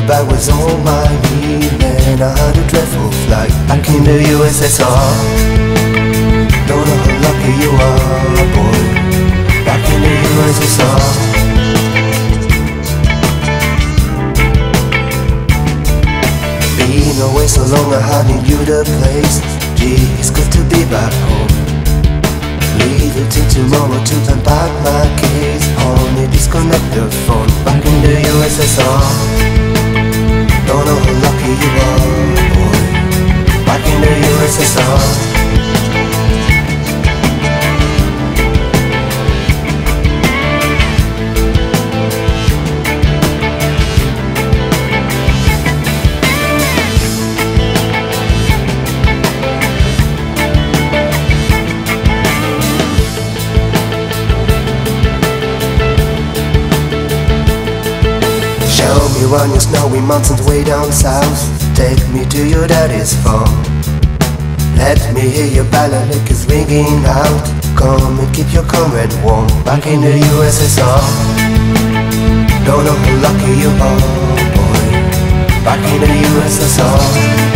bag was all my need. Man, I had a dreadful flight back in the USSR. Don't know how lucky you are, boy, back in the USSR. Been away so long I hardly knew the place. Gee, it's good to be back home. Leave it till tomorrow to unpack my case. Only disconnect the phone, back in the USSR. Don't know how lucky you are, boy, back in the USSR. Show me around your snowy mountains way down south. Take me to your daddy's farm. Let me hear your balalakas ringing out. Come and keep your comrade warm, back in the USSR. Don't know how lucky you are, boy, back in the USSR.